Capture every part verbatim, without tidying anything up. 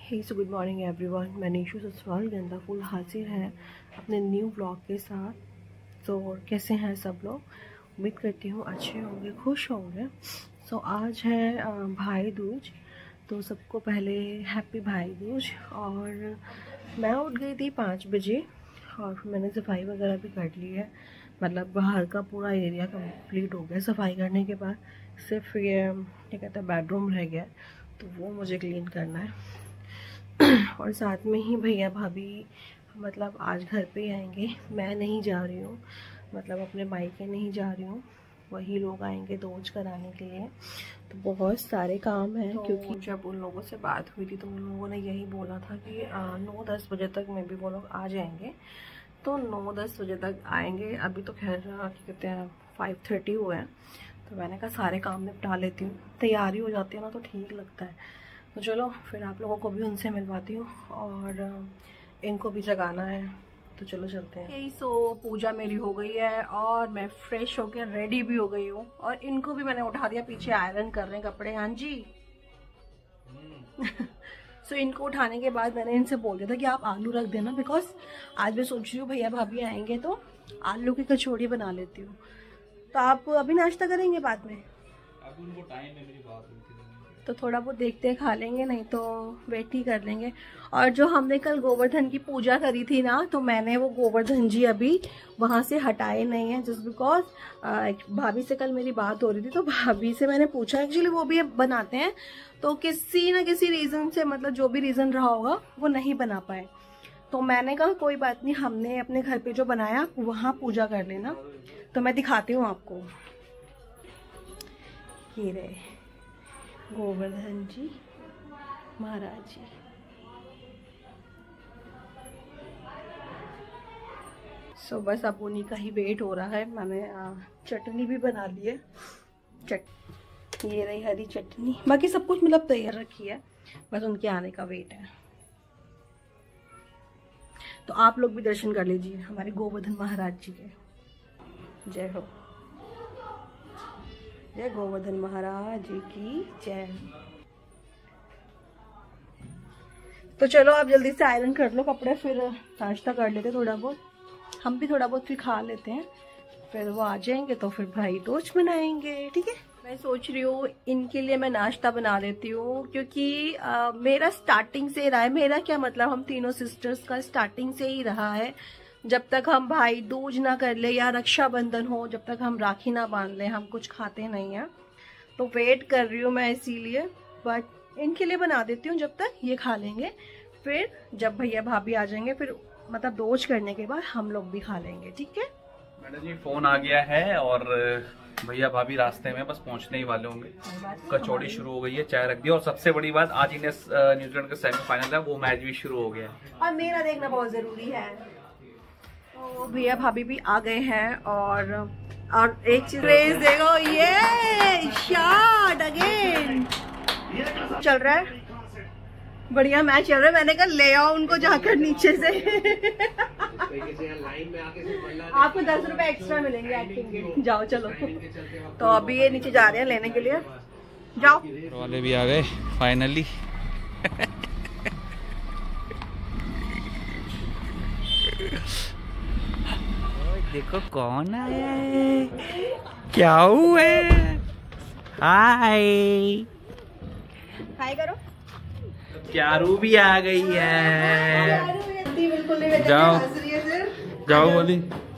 हे so good morning everyone, मैं निशु ससवाल गेंदा फूल हाजिर है अपने न्यू ब्लॉग के साथ। तो कैसे हैं सब लोग? उम्मीद करती हूँ अच्छे होंगे, खुश होंगे। सो आज है भाई दूज, तो सबको पहले हैप्पी भाई दूज। और मैं उठ गई थी पाँच बजे और मैंने सफाई वगैरह भी कर ली है। मतलब बाहर का पूरा एरिया कंप्लीट हो गया सफाई करने के बाद। सिर्फ ये क्या कहते हैं बेडरूम रह गया, तो वो मुझे क्लीन करना है। और साथ में ही भैया भाभी मतलब आज घर पे आएंगे। मैं नहीं जा रही हूँ, मतलब अपने मायके नहीं जा रही हूँ, वही लोग आएंगे दोज कराने के लिए। तो बहुत सारे काम हैं, तो क्योंकि जब उन लोगों से बात हुई थी तो उन लोगों ने यही बोला था कि नौ दस बजे तक में भी वो लोग आ जाएंगे। तो नौ दस बजे तक आएंगे। अभी तो खैर क्या कहते हैं फाइव थर्टी हुए हैं, तो मैंने कहा सारे काम निपटा लेती हूँ, तैयारी हो जाती है ना तो ठीक लगता है। तो चलो फिर आप लोगों को भी उनसे मिलवाती हूँ और इनको भी जगाना है, तो चलो चलते हैं। यही सो पूजा मेरी हो गई है और मैं फ्रेश होकर रेडी भी हो गई हूँ। और इनको भी मैंने उठा दिया, पीछे आयरन कर रहे हैं कपड़े। हाँ जी। सो so, इनको उठाने के बाद मैंने इनसे बोल दिया था कि आप आलू रख देना, बिकॉज आज मैं सोच रही हूँ भैया भाभी आएंगे तो आलू की कचौड़ी बना लेती हूँ। तो आप अभी नाश्ता करेंगे बाद में? अभी उनको टाइम है, मेरी बात हुई थी तो थोड़ा बहुत देखते हैं, खा लेंगे, नहीं तो वेट ही कर लेंगे। और जो हमने कल गोवर्धन की पूजा करी थी ना, तो मैंने वो गोवर्धन जी अभी वहाँ से हटाए नहीं है, जस्ट बिकॉज भाभी से कल मेरी बात हो रही थी। तो भाभी से मैंने पूछा, एक्चुअली वो भी बनाते हैं, तो किसी ना किसी रीज़न से, मतलब जो भी रीज़न रहा होगा, वो नहीं बना पाए। तो मैंने कहा कोई बात नहीं, हमने अपने घर पे जो बनाया वहाँ पूजा कर लेना। तो मैं दिखाती हूँ आपको, ये रहे गोवर्धन जी महाराज जी। सो so, बस अब उन्हीं का ही वेट हो रहा है। मैंने चटनी भी बना ली है, चट ये रही हरी चटनी, बाकी सब कुछ मतलब तैयार रखी है, बस उनके आने का वेट है। तो आप लोग भी दर्शन कर लीजिए हमारे गोवर्धन महाराज जी के। जय हो, जय गोवर्धन महाराज जी की जय। तो चलो आप जल्दी से आयरन कर लो कपड़े, फिर नाश्ता कर लेते थोड़ा बहुत, हम भी थोड़ा बहुत फिर खा लेते हैं। फिर वो आ जाएंगे तो फिर भाई दूज मनाएंगे, ठीक है। मैं सोच रही हूँ इनके लिए मैं नाश्ता बना लेती हूँ, क्योंकि आ, मेरा स्टार्टिंग से रहा है, मेरा क्या मतलब हम तीनों सिस्टर्स का स्टार्टिंग से ही रहा है। जब तक हम भाई दूज ना कर ले या रक्षाबंधन हो, जब तक हम राखी ना बांध ले, हम कुछ खाते नहीं हैं। तो वेट कर रही हूँ मैं इसीलिए, बट इनके लिए बना देती हूँ जब तक ये खा लेंगे। फिर जब भैया भाभी आ जाएंगे, फिर मतलब दोज करने के बाद हम लोग भी खा लेंगे, ठीक है। मैडम जी फोन आ गया है और भैया भाभी रास्ते में बस पहुंचने ही वाले होंगे। कचौड़ी शुरू हो गई है, चाय रख दी, और सबसे बड़ी बात आज इंडिया न्यूजीलैंड का सेमीफाइनल है, वो मैच भी शुरू हो गया है और मेरा देखना बहुत जरूरी है। तो भैया भाभी भी आ गए हैं और और एक चीज देखो, ये शॉट अगेन चल रहा है, बढ़िया मैच चल रहा है। मैंने कहा ले आओ उनको जाकर नीचे से। आपको दस रुपए एक्स्ट्रा मिलेंगे एक्टिंग के, जाओ चलो। तो अभी ये नीचे जा रहे हैं लेने के लिए, जाओ। वाले भी आ गए फाइनली। देखो कौन आया है, क्या हुआ है? हाय हाय करो। क्यारू भी आ गई है। बिल्कुल जाओ जाओ बोली,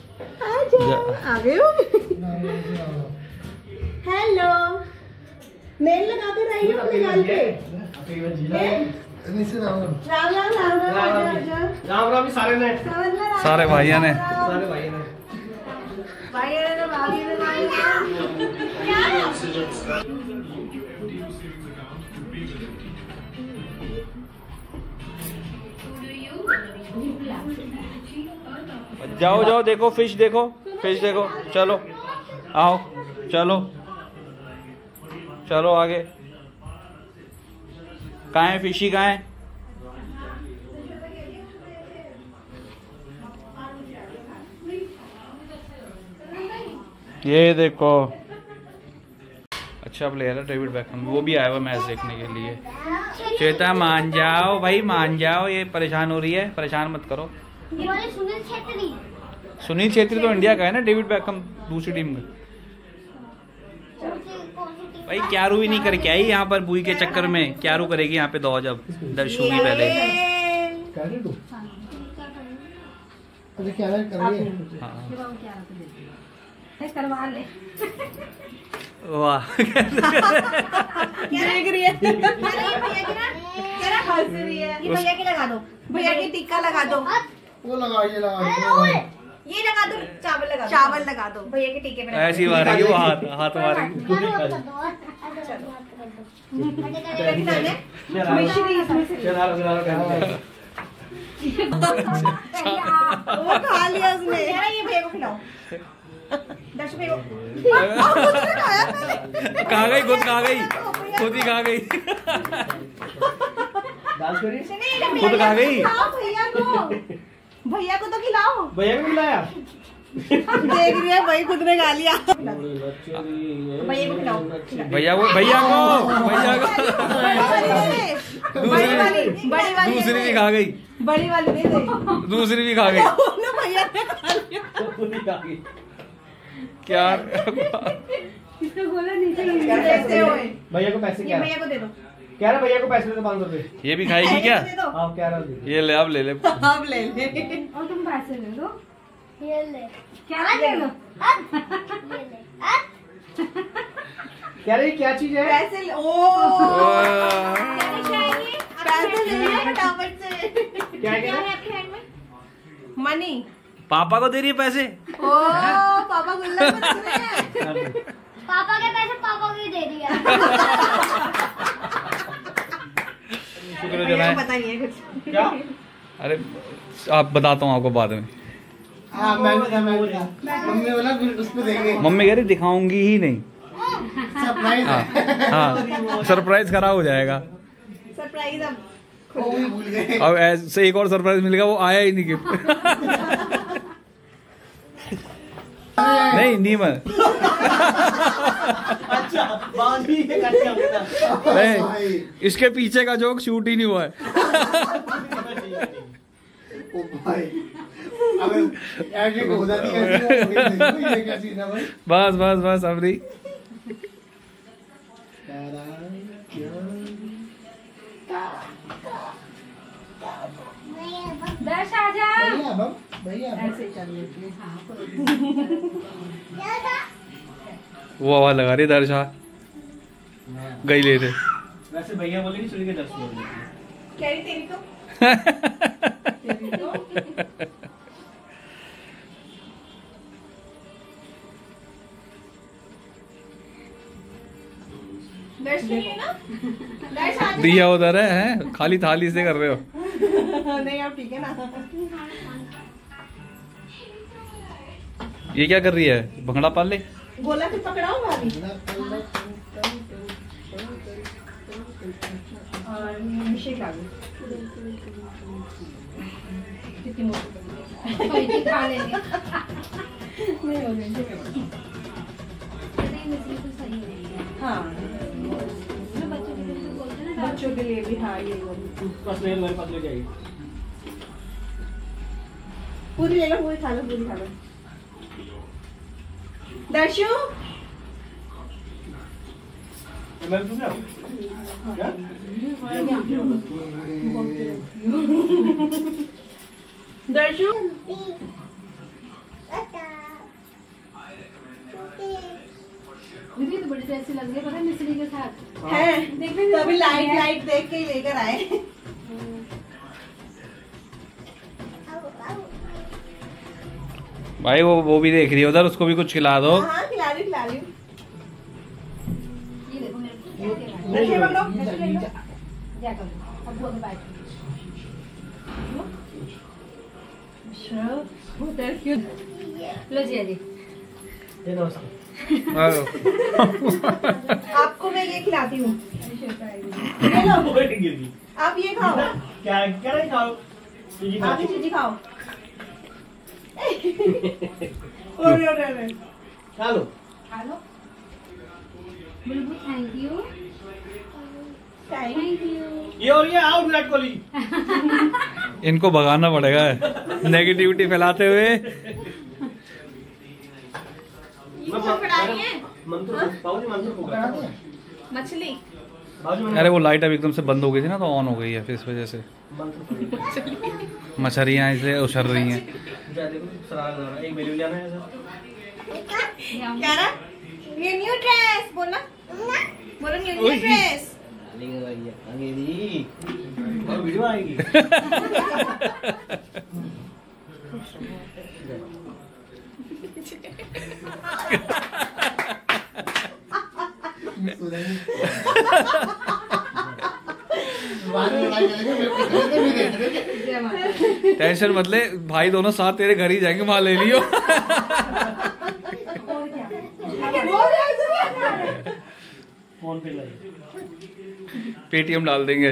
आ गए हो। हेलो, मेल लगा कर आई हो अपने गाल पे। राम राम राम राम राम राम सारे ने, सारे भाइयों ने, सारे भाइयों ने भाइयों ने भाभी ने भाई जाओ जाओ देखो फिश, देखो फिश देखो, चलो आओ, चलो चलो आगे। कहाँ है फिशी, कहाँ है? ये देखो, अच्छा प्लेयर है डेविड बेकहम, वो भी आया हुआ मैच देखने के लिए। श्वेता मान जाओ भाई, मान जाओ, ये परेशान हो रही है, परेशान मत करो। सुनील छेत्री, सुनील छेत्री तो इंडिया का है ना, डेविड बैकहम दूसरी टीम का। भाई क्यारू भी नहीं करके आई यहाँ पर बुई के चक्कर में, क्यारू करेगी यहाँ पे दौड़ जब दर्शु भी पहले। करवा ले। वाह देख रही है, हंस रही है। ये भैया की लगा दो, भैया की टिक्का लगा दो। वो लगा, ये लगा, ये लगा दो, चावल लगा दो, चावल लगा दो भैया के टिक्के पे। ऐसी मारेगी वो, हाथ हाथ मारेगी। वो खा लिया उसने। ये भैया को खिलाओ, दर्शु भैया को। खा गई खुद, खा गई खुद ही खा गई, खुद खा गई। भैया को, भैया को तो खिलाओ। भैया को खिलाया। देख रही है भाई, खुद ने खा लिया। भैया को खिलाओ, भैया को, भैया को, भैया को। बड़ी वाली, बड़ी वाली दूसरी भी खा गई, बड़ी वाली दे दे। दूसरी भी खा गई। भैया ने खा लिया। क्या इसको बोला नीचे कैसे होए। भैया को पैसे क्या, भैया को दे दो। क्या रहा भैया को पैसे दे दो, पाँच सौ रुपए। ये भी खाएगी क्या? आप क्या रहा, ये ले, अब ले ले, अब ले ले। और तुम पैसे ले लो। ये ले, क्या ले लो? ये ले। क्या रही, क्या चीज है? पैसे ले। ओ पैसे ले लिया फटाफट से। क्या है आपके हैंड में? मनी। पापा को दे रही है पैसे। ओ पापा गुल्लक बना रहे हैं। पापा के पैसे पापा को ही दे दिया। शुक्र है, पता नहीं है कुछ। क्या? अरे आप बताता हूँ आपको बाद में। हाँ मैं मैं मम्मी बोला फिर उसको देंगे। मम्मी कह रही दिखाऊंगी ही नहीं। सरप्राइज हाँ हाँ, सरप्राइज खराब हो जाएगा। सरप्राइज अब वो भी भूल गए। अब ऐसे एक और सरप्राइज मिलेगा, वो आया ही नहीं गिफ्ट। नहीं नीमन। अच्छा बात ही करते होता। नहीं, इसके पीछे का जोक शूट ही नहीं हुआ है। ओ भाई अबे ऐसे को होता नहीं, कैसे ये कैसी ना भाई। बस बस बस अबरी। दर्श आजा। भैया बम भैया ऐसे चल रही वो आवाज लगा रही दर्शा गई ले थे। वैसे भैया बोले कि चुरी के दस बोल देते। कह रही तेरी तो तेरी तो दर्श नहीं है ना। दर्श आ दिया उधर है, हैं? खाली थाली से कर रहे हो। नहीं अब ठीक है ना। ये क्या कर रही है, भंगड़ा पाल ले। बोला फिर पकड़ाओ भाभी। और मिल्कशेक ला दो। कितनी मोटी खा लेंगे। नहीं हो गई। हाँ बच्चों के लिए भी। हाँ ये मेरे पास ले जाइए। पूरी ले लो, पूरी खा लो, पूरी खा लो। दर्शु मैं पूछ रहा हूँ क्या? दर्शु दीदी तो बड़ी ऐसी लग रही है, पता है मिश्री के साथ है। देखने तो अभी लाइट लाइट देख के ही लेकर आए। भाई वो वो भी देख रही है उधर, उसको भी कुछ खिला दो। हाँ खिला रही खिला रही। ये देखो मेरे दर्शु पकड़ो। क्या करो अब वो बैठ दर्शु लो जी जी। ये नमस्कार। आपको मैं ये खिलाती हूँ। ये लो आप ये खाओ। क्या क्या नहीं खाओ? चीज़ी खाओ। आप ये चीज़ी खाओ। ओरे ओरे ओरे खा लो। खा लो। बुलबुल थैंक यू। Thank you. ये और ये आओ विराट कोहली। इनको भगाना पड़ेगा नेगेटिविटी फैलाते हुए। मछली। अरे वो लाइट अब एकदम से बंद हो गई थी ना, तो ऑन हो गई है, फिर इस वजह से मछलियाँ इसलिए उछल रही हैं। क्या रहा? ये न्यू ड्रेस बोलना, बोलो न्यू न्यू ड्रेस। वीडियो आएगी। टेंशन मत ले भाई, दोनों साथ तेरे घर ही जाएंगे, वहां ले लियो। फोन पे पेटीएम डाल देंगे।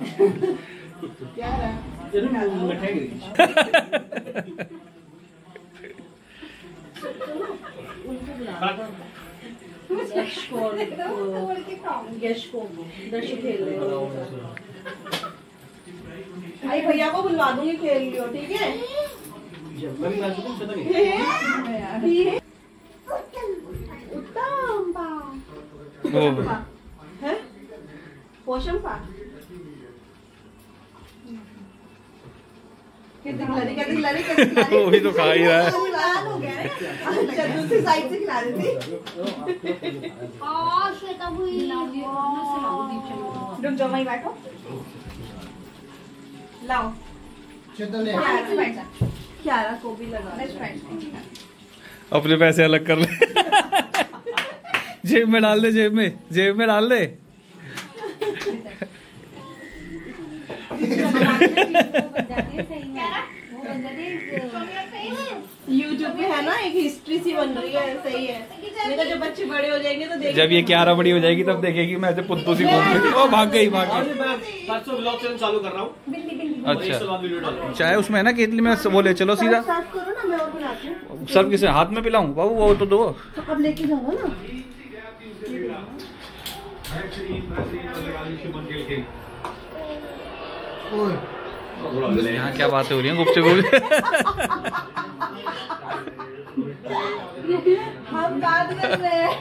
अरे भैया को बुलवा दूंगी, खेल लियो ठीक है। पोषण पा वो भी तो खा ही रहा है। दूसरी साइड से खिला देती। रुक जाओ, वहीं बैठो। लाओ क्यारा को भी लगा। अपने पैसे अलग कर ले। जेब में डाल दे, जेब में जेब में डाल दे। यूट्यूब पे है ना एक हिस्ट्री सी बन रही है, सही है। नहीं तो जब बच्चे बड़े हो जाएंगे तो देखेंगे। जब ये क्यारा बड़ी हो जाएगी तब देखेगी मैं ऐसे पुत्तू सी घूम रही। ओ भाग गई भाग गई। परसों व्लॉग चैनल चालू कर रहा हूँ। अच्छा, चाहे उसमें है ना केतली में वो ले चलो सीधा। साफ करो ना, मैं और बनाती हूँ। सब किसे हाथ में पिलाऊं बाबू, वो तो दो। तो अब लेके जाओ ना। यहाँ क्या बातें हो रही हैं गुप्त गुप्त? हम बात कर रहे हैं।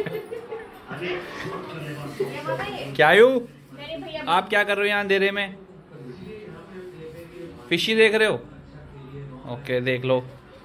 क्या यू आप क्या कर रहे हो यहाँ अंधेरे में? फिशी देख रहे हो? ओके देख लो।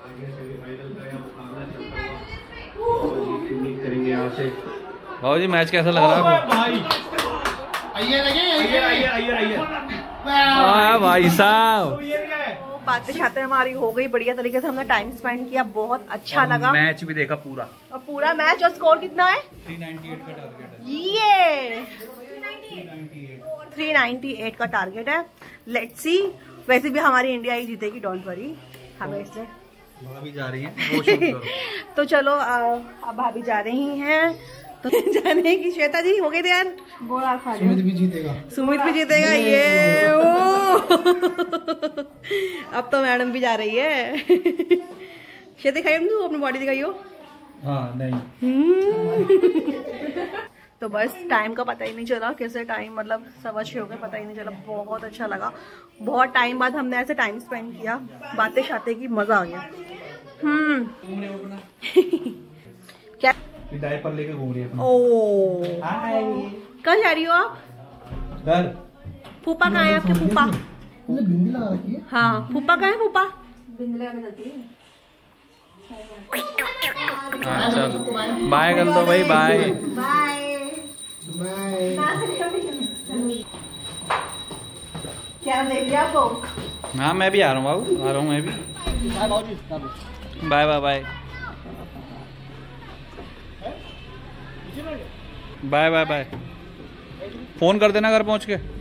बाबू जी मैच कैसा लग रहा है? आइए आइए आइए आइए आइए। भाई साहब बातें शातें हमारी हो गई, बढ़िया तरीके से हमने टाइम स्पेंड किया, बहुत अच्छा लगा। मैच भी देखा पूरा। और पूरा मैच। और स्कोर कितना है? तीन सौ अट्ठानवे का टारगेट है। ये तीन सौ अट्ठानवे का टारगेट है। Let's see. वैसे भी हमारी इंडिया ही जीतेगी, डोंट वरी। हमें इसलिए भाभी जा रही हैं वो शुरू करो। तो चलो अब भाभी जा रही हैं तो जाने की। श्वेता जी हो गए तैयार? बोला खा सुमित भी जीतेगा। सुमित भी जीतेगा ये। ओ अब तो मैडम भी जा रही है। श्वेता दिखाई तू अपनी बॉडी दिखाइयो। हाँ नहीं। तो बस टाइम का पता ही नहीं चला, कैसे टाइम मतलब सवा छः हो गए, पता ही नहीं चला। बहुत अच्छा लगा, बहुत टाइम बाद हमने ऐसे टाइम स्पेंड किया, बातें शाते की, मजा आ गया। हम्म क्या डायपर लेके घूम रही है। ओ कहाँ जा रही हो आप? घर। फूफा कहाँ है आपके? फूफा बिंदी लगा रखी है। हाँ, फूफा कहाँ है? फूफा हाँ चल बाय कर दो भाई। Bye bye bye. क्या देख लिया आपको? हाँ मैं भी आ रहा हूँ बाबू, आ रहा हूँ मैं भी। Bye bye bye bye bye bye. Phone कर देना घर पहुँच के।